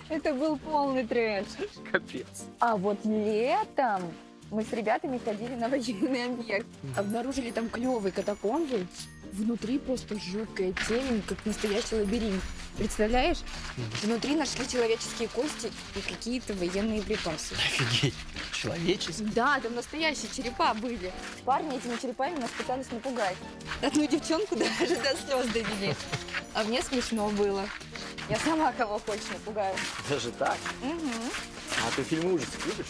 Это был полный трэш. Капец. А вот летом мы с ребятами ходили на военный объект. Обнаружили там клевые катакомбы. Внутри просто жуткая темень, как настоящий лабиринт. Представляешь? Внутри нашли человеческие кости и какие-то военные припасы. Офигеть. Человеческий? Да, там настоящие черепа были. Парни этими черепами нас пытались напугать. Одну девчонку даже до слез довели. А мне смешно было. Я сама кого хочешь напугаю. Даже так? Угу. А ты фильмы ужасов любишь?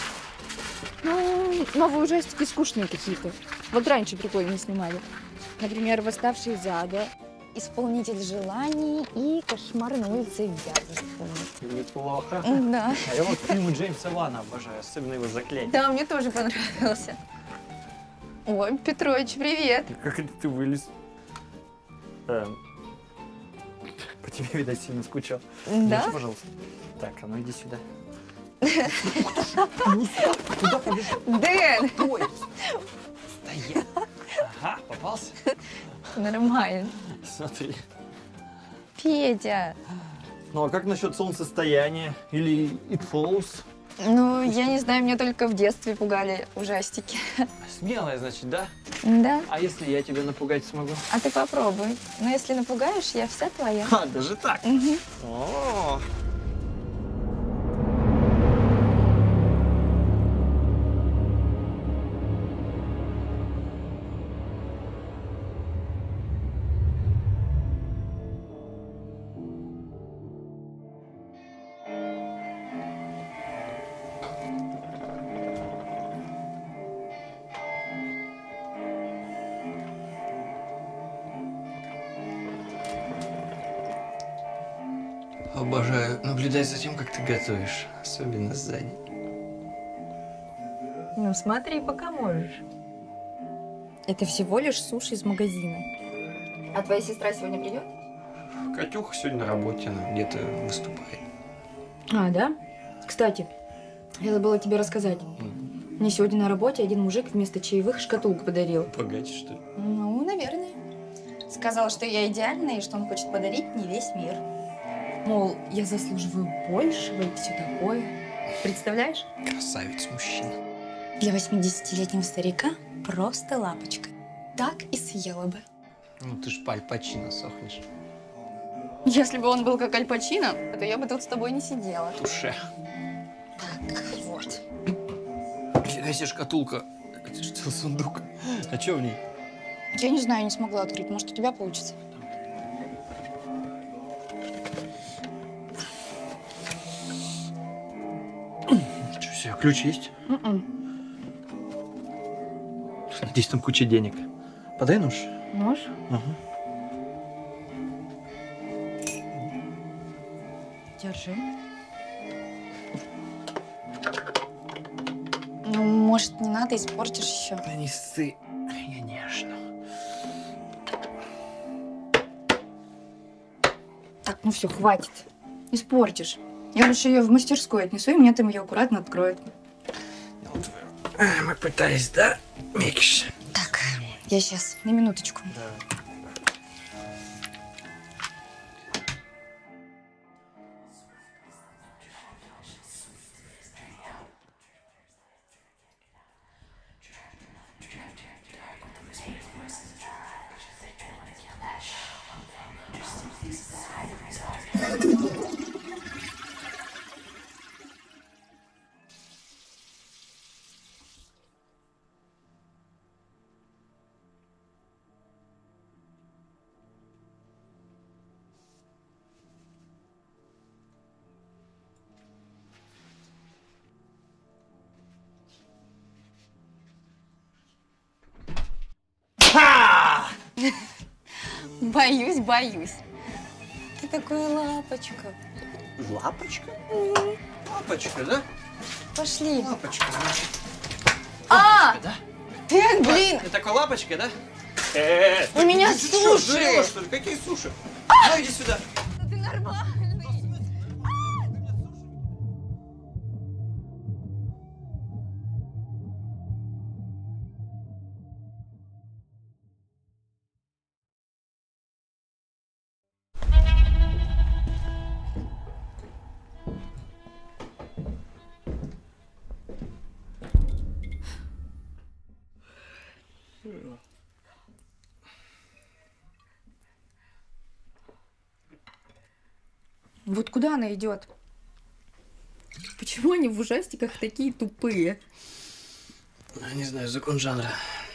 Ну, новые ужастики скучные какие-то. Вот раньше прикольно снимали. Например, «Восставший из ада», «Исполнитель желаний» и «Кошмар на улице Вязов». Неплохо. Да. А я вот фильмы Джеймса Вана обожаю, особенно его «Заклятие». Да, мне тоже понравился. Ой, Петрович, привет. Как это ты вылез? По тебе, видать, сильно скучал. Да? Держи, пожалуйста. Так, а ну иди сюда. Куда побежал? Дэн! Ой! Стоять! Ага, попался? Нормально. Смотри. Петя. Ну а как насчет солнцестояния? Или It Follows? Ну, я не знаю, меня только в детстве пугали ужастики. Смелая, значит, да? Да. А если я тебя напугать смогу? А ты попробуй. Но если напугаешь, я вся твоя. А, даже так? Угу. О. Обожаю наблюдать за тем, как ты готовишь, особенно сзади. Ну, смотри, пока можешь. Это всего лишь суши из магазина. А твоя сестра сегодня придет? Катюха сегодня на работе, она где-то выступает. А, да? Кстати, я забыла тебе рассказать. Мне сегодня на работе один мужик вместо чаевых шкатулку подарил. Богаче, что ли? Ну, наверное. Сказал, что я идеальная и что он хочет подарить мне весь мир. Мол, я заслуживаю большего и все такое. Представляешь? Красавец мужчина. Для 80-летнего старика просто лапочка. Так и съела бы. Ну ты ж по Аль Пачино сохнешь. Если бы он был как Аль Пачино, то я бы тут с тобой не сидела. Туше. Так, вот. Фига себе шкатулка. Это же целый сундук. А что в ней? Я не знаю, не смогла открыть. Может, у тебя получится? Ничего себе, ключ есть? Надеюсь, там куча денег. Подай нож. Нож? Ага. Держи. Ну, может, не надо, испортишь еще. Да не ссы, я нежно. Так, ну все, хватит. Испортишь. Я лучше ее в мастерскую отнесу, и мне там ее аккуратно откроют. Мы пытались, да, Микиш? Так, я сейчас, на минуточку. Да. Боюсь, боюсь. Ты такая лапочка. Лапочка? Лапочка, да? Пошли. Лапочка, значит. А! Лапочка, да? Ты, блин! Ты такой лапочка, да? У меня ты что, суши! сдурела, что ли? Какие суши? Ну, иди сюда. Ты нормальный. Вот куда она идет? Почему они в ужастиках такие тупые? Не знаю, закон жанра.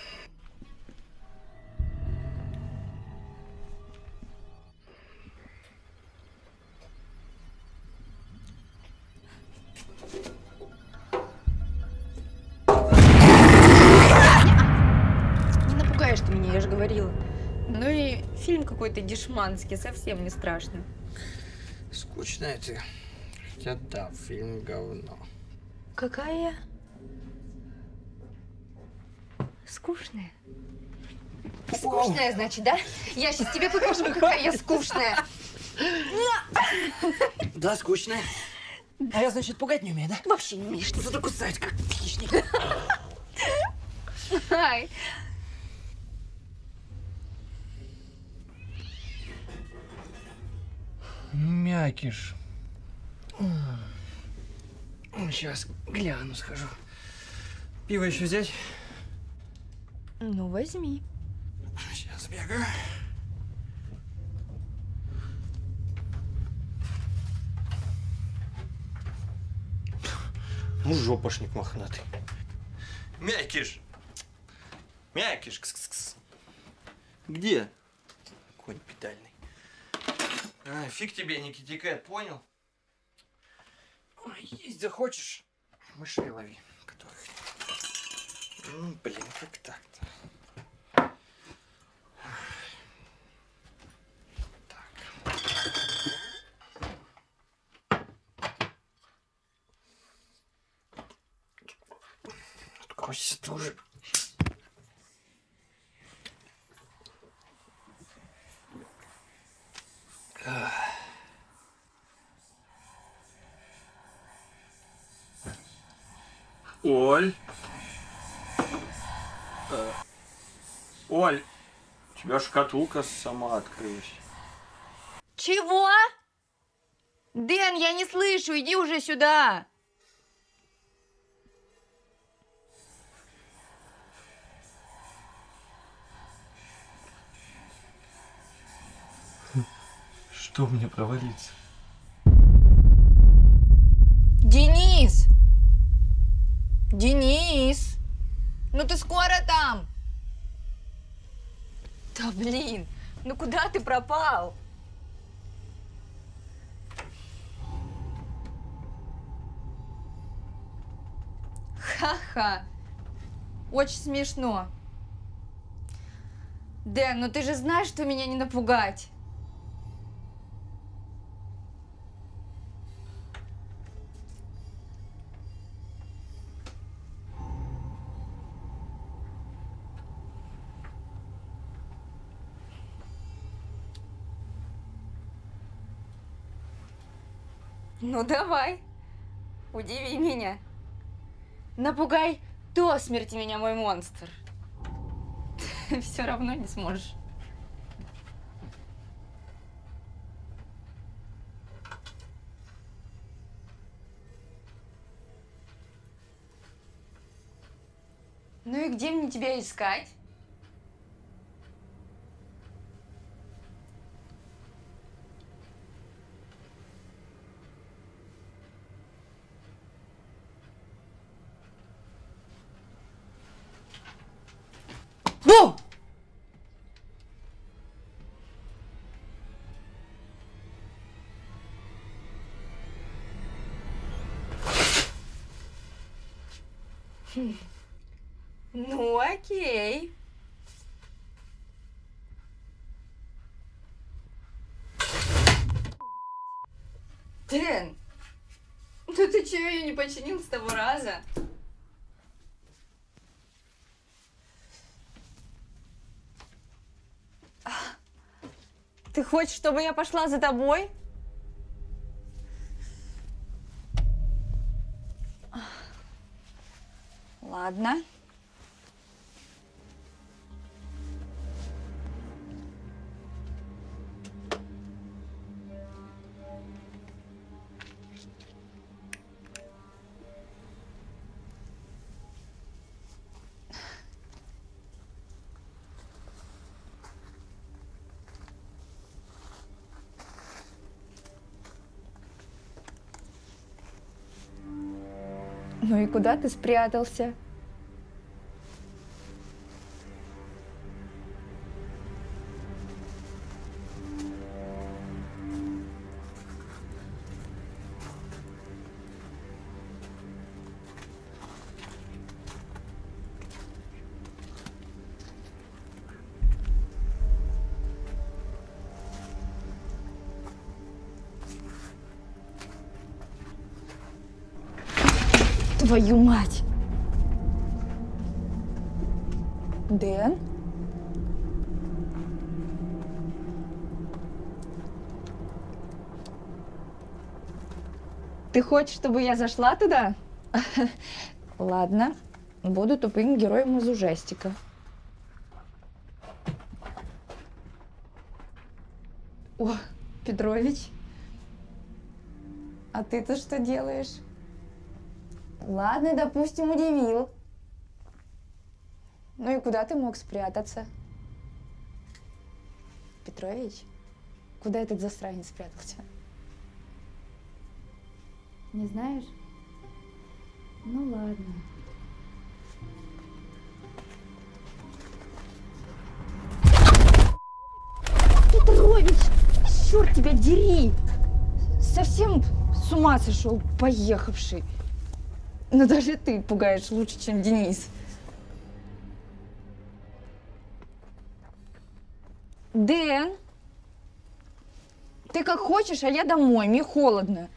Не напугаешь ты меня, я же говорила. Ну и фильм какой-то дешманский, совсем не страшно. Скучная ты. Хотя да, фильм говно. Какая я? Скучная. Скучная, значит, да? Я сейчас тебе покажу, какая я скучная. Да, скучная. А я, значит, пугать не умею, да? Вообще не умеешь. Зато кусать, как хищник. Ай. Мякиш. Сейчас гляну, схожу. Пиво еще взять? Ну, возьми. Сейчас бегаю. Ну, жопошник мохнатый. Мякиш! Мякиш! Кс-кс-кс. Где? Конь педальный. А, фиг тебе, не китикет, понял? Ой, есть захочешь, мышей лови, которых... Ну, блин, как так-то? Костя тоже. Оль. Оль, у тебя шкатулка сама открылась. Чего? Дэн, я не слышу, иди уже сюда. Что мне провалиться? Денис! Денис! Ну ты скоро там? Да блин, ну куда ты пропал? Ха-ха, очень смешно. Дэн, ну ты же знаешь, что меня не напугать. Ну давай, удиви меня. Напугай до смерти меня, мой монстр. Все равно не сможешь. Ну и где мне тебя искать? Бу! Ну, окей. Дэн, ну ты чего ее не починил с того раза? Ты хочешь, чтобы я пошла за тобой? Ладно. Ну и куда ты спрятался? Твою мать! Дэн? Ты хочешь, чтобы я зашла туда? Ладно, буду тупым героем из ужастика. О, Петрович, а ты-то что делаешь? Ладно, допустим, удивил. Ну и куда ты мог спрятаться? Петрович, куда этот засранец спрятался? Не знаешь? Ну ладно. Петрович, черт тебя дери! Совсем с ума сошел, поехавший. Но даже ты пугаешь лучше, чем Денис. Дэн, ты как хочешь, а я домой, мне холодно.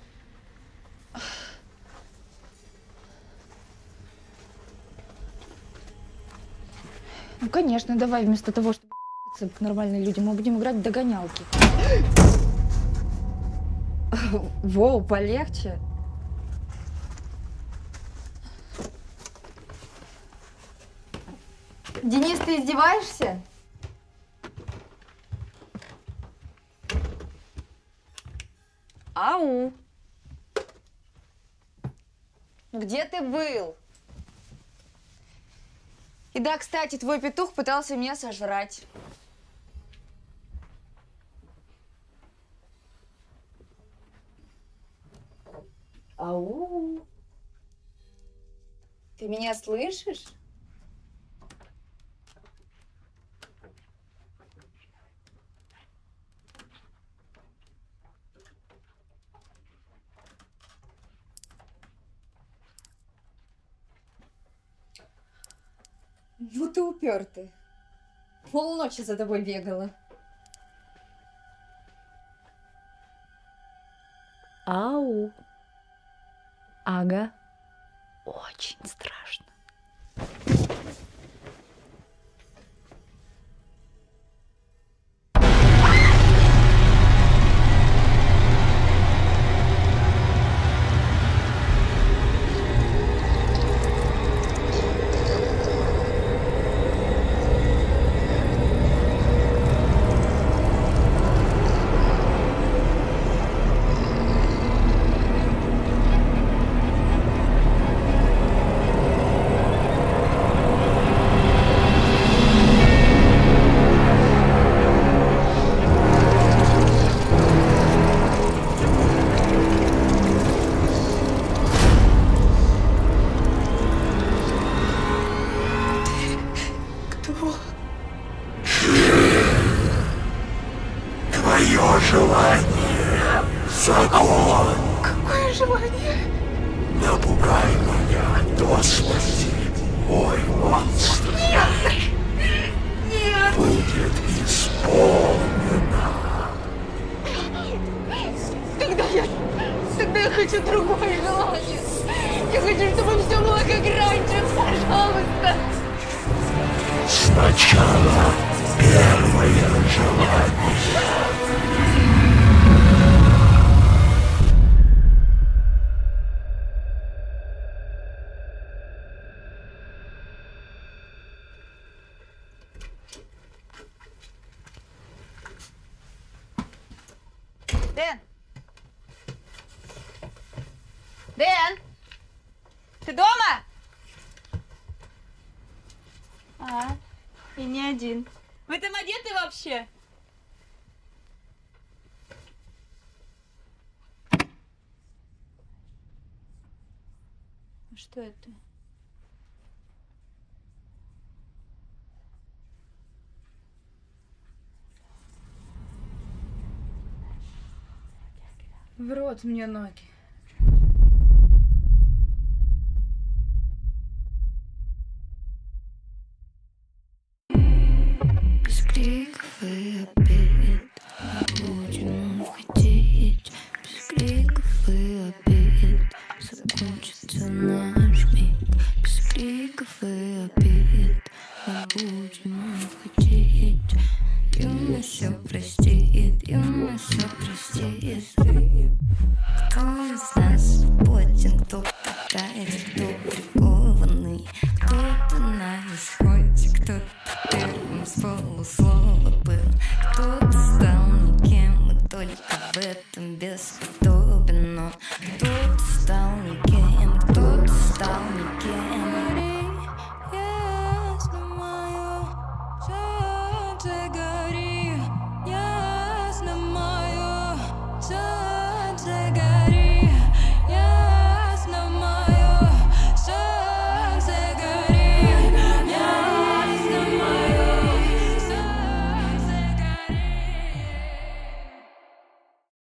Ну, конечно, давай вместо того, чтобы к нормальным людям, мы будем играть в догонялки. Воу, полегче. Денис, ты издеваешься? Ау! Где ты был? И да, кстати, твой петух пытался меня сожрать. Ау! Ты меня слышишь? Ну ты упертый. Полночи за тобой бегала. Ау. Ага. Очень страшно. Твое желание — закон. Какое желание? Напугай меня до смерти, мой монстр. Нет! Будет исполнено. Тогда я хочу другое желание. Я хочу, чтобы все было как раньше, пожалуйста. Сначала первое желание. Дэн! Дэн! Ты дома? А, и не один. Вы там одеты вообще? Что это? В рот мне ноги. Без криков и обид будем уходить. Без криков и обид закончится наш миг. Без криков и обид мы будем уходить. Юность все простит, юность все простит. Кто из нас свободен, кто катается, кто прикованный, кто-то на исходе, кто-то первым с полуслова был, кто-то стал никем и только в этом бесподобен, но кто-то стал никем.